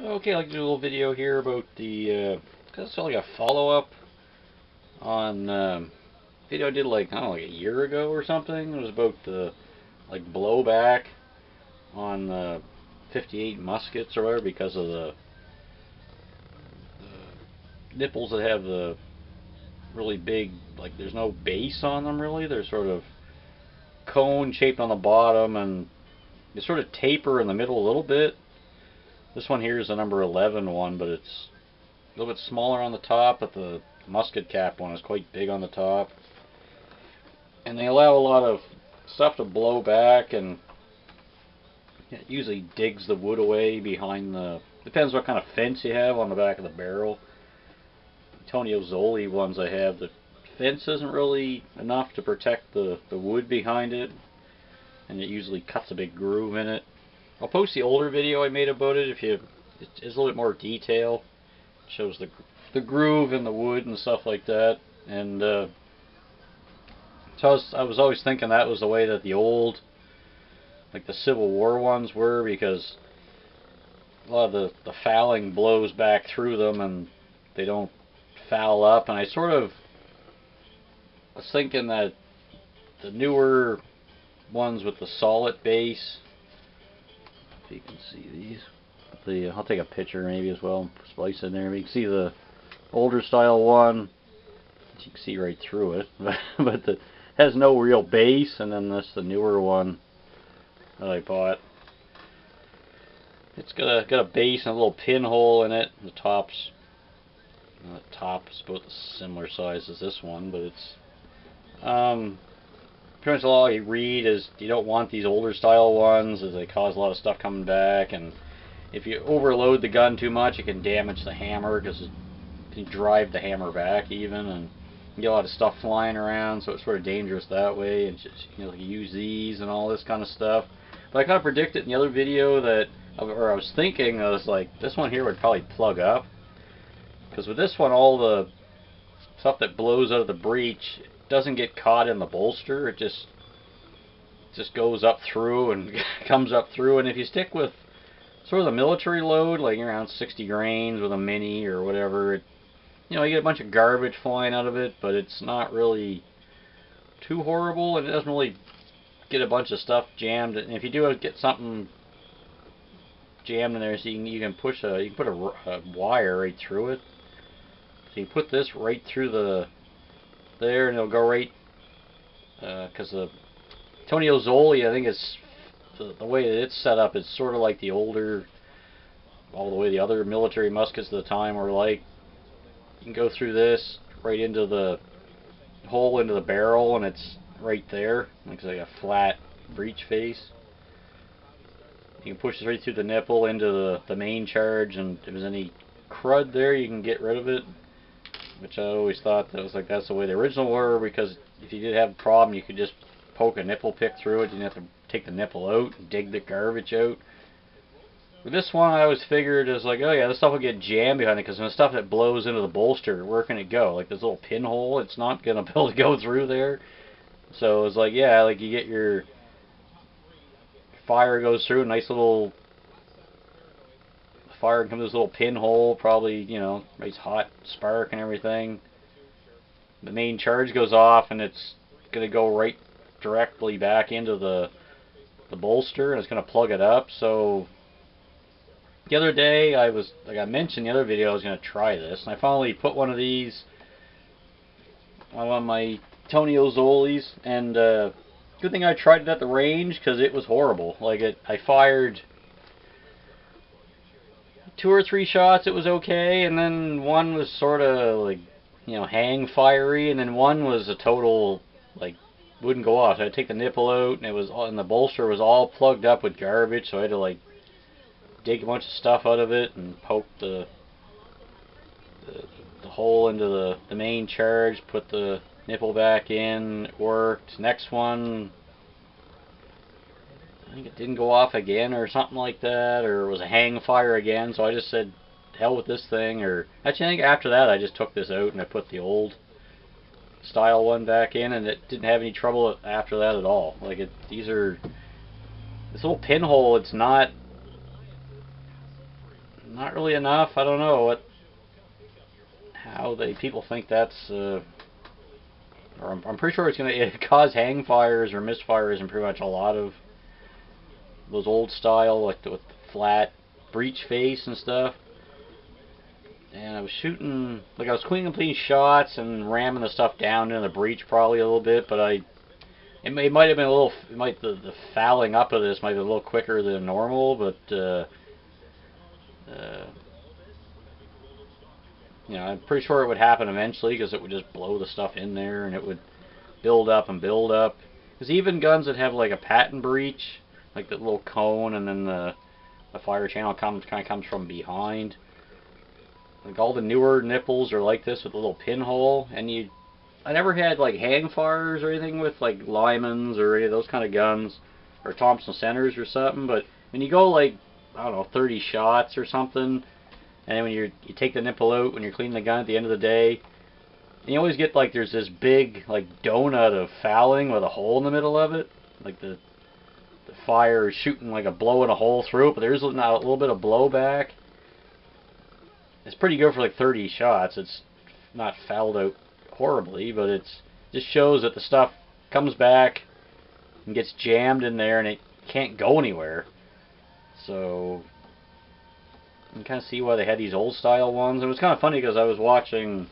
Okay, I'd like to do a little video here about the, it's like a follow-up on video I did like, I don't know, like a year ago or something. It was about the, like, blowback on the 58 muskets or whatever because of the nipples that have the really big, like, there's no base on them really. They're sort of cone shaped on the bottom and they sort of taper in the middle a little bit. This one here is the number 11 one, but it's a little bit smaller on the top, but the musket cap one is quite big on the top. And they allow a lot of stuff to blow back, and it usually digs the wood away behind the, depends what kind of fence you have on the back of the barrel. Antonio Zoli ones I have, the fence isn't really enough to protect the wood behind it, and it usually cuts a big groove in it. I'll post the older video I made about it if you, it's a little bit more detail. It shows the groove in the wood and stuff like that. And so I was always thinking that was the way that the old, like the Civil War ones were, because a lot of the fouling blows back through them and they don't foul up. And I sort of was thinking that the newer ones with the solid base, if you can see these, I'll take a picture maybe as well, splice in there. You can see the older style one, you can see right through it, but it has no real base. And then this, the newer one that I bought, it's got a base and a little pinhole in it. The top is about the similar size as this one, but it's pretty much all you read is you don't want these older style ones as they cause a lot of stuff coming back, and if you overload the gun too much it can damage the hammer because it can drive the hammer back even, and you get a lot of stuff flying around, so it's sort of dangerous that way. And just, you know, you use these and all this kind of stuff. But I kind of predicted in the other video that, or I was thinking, I was like, this one here would probably plug up, because with this one all the stuff that blows out of the breech doesn't get caught in the bolster. It just goes up through and comes up through. And if you stick with sort of the military load, like around 60 grains with a mini or whatever, it, you know, you get a bunch of garbage flying out of it, but it's not really too horrible, and it doesn't really get a bunch of stuff jammed. And if you do get something jammed in there, so you can push you can put a wire right through it. So you put this right through there, and it'll go right, because the Antonio Zoli, I think it's the way that it's set up, it's sort of like the older, all the way the other military muskets of the time were like. You can go through this right into the hole into the barrel, and it's right there. Looks like a flat breech face. You can push it right through the nipple into the main charge, and if there's any crud there you can get rid of it. Which I always thought that was like, that's the way the original were, because if you did have a problem you could just poke a nipple pick through it. You didn't have to take the nipple out and dig the garbage out. With this one I always figured is like, oh yeah, this stuff will get jammed behind it, because when the stuff that blows into the bolster, where can it go? Like this little pinhole, it's not going to be able to go through there. So it's like, yeah, like you get your fire goes through, nice little fire comes this little pinhole, probably, you know, nice hot spark and everything. The main charge goes off and it's going to go right directly back into the bolster, and it's going to plug it up. So the other day, I was, like I mentioned in the other video, I was going to try this, and I finally put one of these on one of my Antonio Zolis, and good thing I tried it at the range, because it was horrible. Like, I fired 2 or 3 shots, it was okay, and then one was sort of like, you know, hang fiery, and then one was a total, like, wouldn't go off. So I had to take the nipple out, and it was all, and the bolster was all plugged up with garbage, so I had to like dig a bunch of stuff out of it and poke the hole into the main charge, put the nipple back in. It worked. Next one, I think it didn't go off again or something like that, or it was a hang fire again, so I just said, hell with this thing. Or actually I think after that I just took this out and I put the old style one back in, and it didn't have any trouble after that at all. Like, these are, this little pinhole, it's not not really enough. I don't know how people think that's. Or I'm pretty sure it's going to cause hang fires or misfires in pretty much a lot of those old style, like with the flat breech face and stuff. And I was shooting, like I was cleaning shots and ramming the stuff down in the breech probably a little bit, but it might have been a little, the fouling up of this might be a little quicker than normal, but you know, I'm pretty sure it would happen eventually because it would just blow the stuff in there and it would build up and build up. Because even guns that have like a patent breech, like the little cone and then the fire channel kind of comes from behind. Like all the newer nipples are like this with a little pinhole, and I never had like hang fires or anything with like Lymans or any of those kind of guns, or Thompson Centers or something. But when you go like, I don't know, 30 shots or something, and then when you take the nipple out when you're cleaning the gun at the end of the day, and you always get like there's this big like donut of fouling with a hole in the middle of it, like the fire is shooting like blowing a hole through it, but there's now a little bit of blowback. It's pretty good for like 30 shots. It's not fouled out horribly, but it's just shows that the stuff comes back and gets jammed in there and it can't go anywhere. So you can kind of see why they had these old style ones. It was kind of funny because I was watching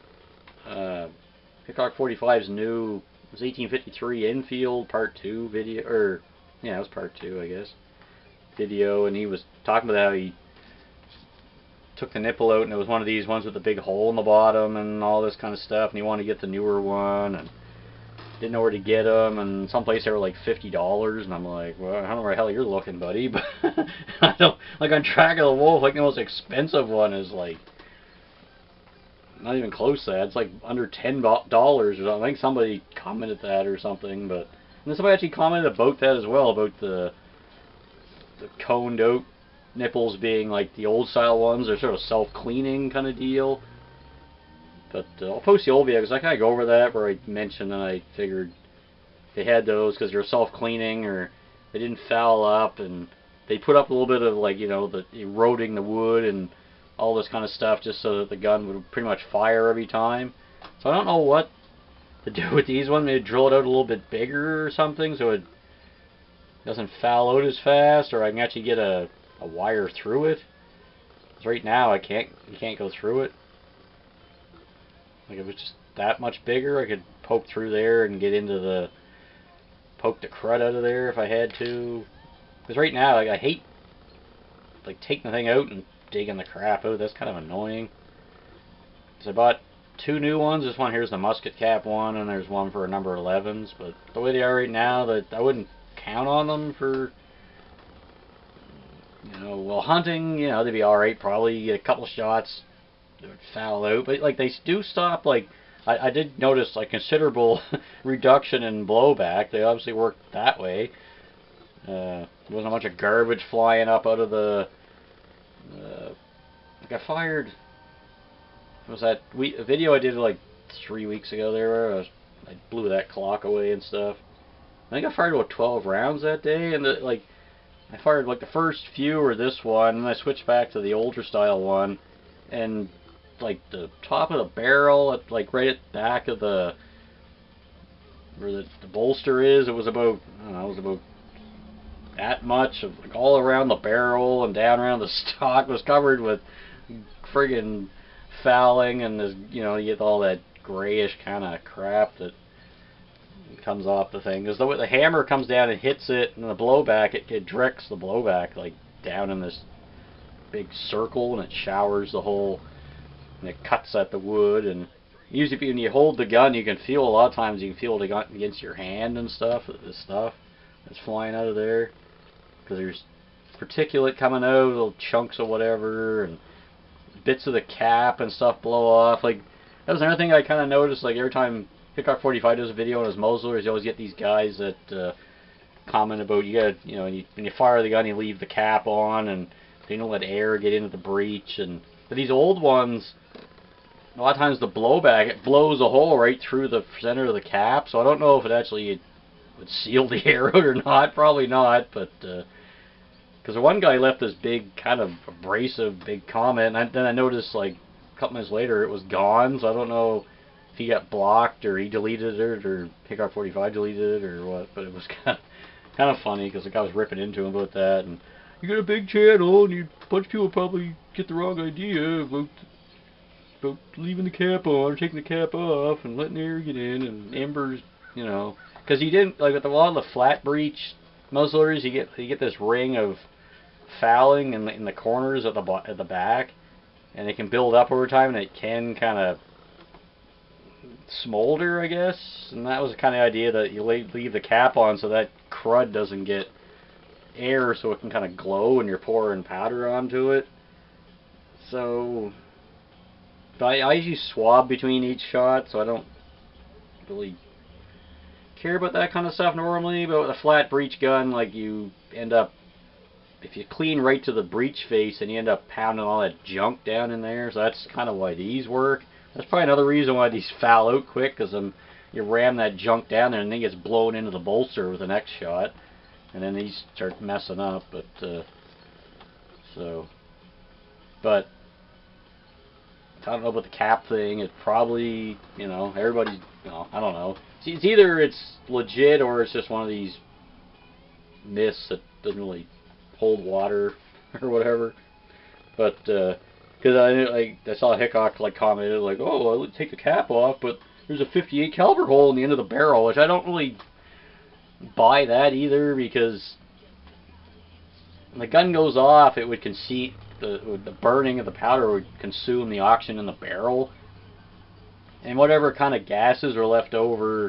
Hickok 45's new, it was 1853 Enfield Part 2 video, or yeah, it was Part 2 I guess, video, and he was talking about how he took the nipple out and it was one of these ones with the big hole in the bottom and all this kind of stuff, and he wanted to get the newer one and didn't know where to get them, and someplace they were like $50, and I'm like, well, I don't know where the hell you're looking, buddy, but I don't, like on Track of the Wolf, like the most expensive one is like not even close to that. It's like under $10 or something. I think somebody commented that or something, but and then somebody actually commented about that as well, about the coned out nipples being like the old style ones. They're sort of self-cleaning kind of deal. But I'll post the old video because I kind of go over that where I mentioned and I figured they had those because they're self-cleaning or they didn't foul up, and they put up a little bit of like, you know, the eroding the wood and all this kind of stuff just so that the gun would pretty much fire every time. So I don't know what to do with these ones. Maybe drill it out a little bit bigger or something so it doesn't foul out as fast, or I can actually get a wire through it. Because right now you can't go through it. Like if it was just that much bigger, I could poke through there and get into poke the crud out of there if I had to. Because right now, like, I hate like taking the thing out and digging the crap out. That's kind of annoying. So I bought two new ones. This one here's the musket cap one, and there's one for a number 11s. But the way they are right now, that I wouldn't count on them for, you know, well, hunting, you know, they'd be alright, probably. You get a couple shots, they would foul out, but like they do stop. Like I did notice like considerable reduction in blowback. They obviously work that way. There wasn't a bunch of garbage flying up out of the like I fired, was that a video I did like 3 weeks ago there, I blew that clock away and stuff. I think I fired about 12 rounds that day, and like I fired like the first few were this one, and I switched back to the older style one, and like the top of the barrel, at, like right at the back of where the bolster is, it was about, I don't know, it was about that much of like all around the barrel and down around the stock was covered with friggin' fouling, and this, you know, you get all that grayish kind of crap that comes off the thing. Because the hammer comes down and hits it, and the blowback, it directs the blowback like down in this big circle, and it showers the whole, and it cuts at the wood. And usually when you hold the gun, you can feel, a lot of times you can feel it against your hand and stuff, this stuff that's flying out of there, because there's particulate coming out, little chunks of whatever, and bits of the cap and stuff blow off. Like that was another thing I kind of noticed. Like every time Hickok 45 does a video on his muzzlers, you always get these guys that comment about, you gotta, you know, when you fire the gun, you leave the cap on, and you don't let air get into the breech. And but these old ones, a lot of times the blowback, it blows a hole right through the center of the cap. So I don't know if it actually would seal the air out or not. Probably not, but Because one guy left this big, kind of abrasive, big comment, and then I noticed like a couple minutes later it was gone. So I don't know if he got blocked or he deleted it or Hickok 45 deleted it or what. But it was kind of funny because the guy was ripping into him about that. And you got a big channel, and a bunch of people probably get the wrong idea about leaving the cap on or taking the cap off and letting air get in and embers, you know. Because you didn't like with a lot of the flat breech muzzlers, you get this ring of fouling in the corners at the back, and it can build up over time, and it can kind of smolder, I guess. And that was the kind of idea that you leave the cap on so that crud doesn't get air, so it can kind of glow when you're pouring powder onto it. So I usually swab between each shot, so I don't really care about that kind of stuff normally. But with a flat breech gun, like, you end up, if you clean right to the breech face, and you end up pounding all that junk down in there. So that's kind of why these work. That's probably another reason why these foul out quick, because you ram that junk down there and then it gets blown into the bolster with the next shot, and then these start messing up. But I don't know about the cap thing. It probably, you know, everybody's, you know, I don't know. It's either it's legit or it's just one of these myths that doesn't really hold water or whatever. But because I saw Hickok like commented like, oh, I'll take the cap off, but there's a 58 caliber hole in the end of the barrel, which I don't really buy that either, because when the gun goes off, it would concede the burning of the powder would consume the oxygen in the barrel, and whatever kind of gases are left over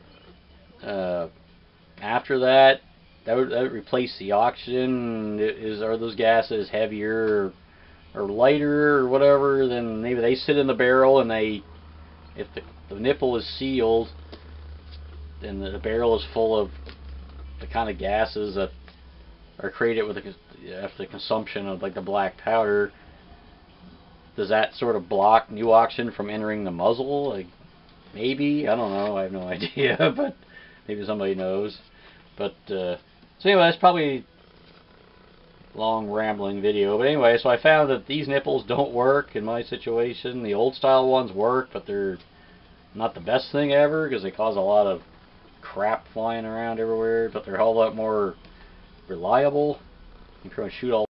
after that would replace the oxygen. Are those gases heavier or lighter or whatever? Then maybe they sit in the barrel, and if the nipple is sealed, then the barrel is full of the kind of gases that are created with after the consumption of like the black powder. Does that sort of block new oxygen from entering the muzzle? Like, maybe, I don't know, I have no idea, but maybe somebody knows. But so anyway, that's probably a long rambling video. But anyway, so I found that these nipples don't work in my situation. The old style ones work, but they're not the best thing ever because they cause a lot of crap flying around everywhere. But they're a whole lot more reliable. You can shoot all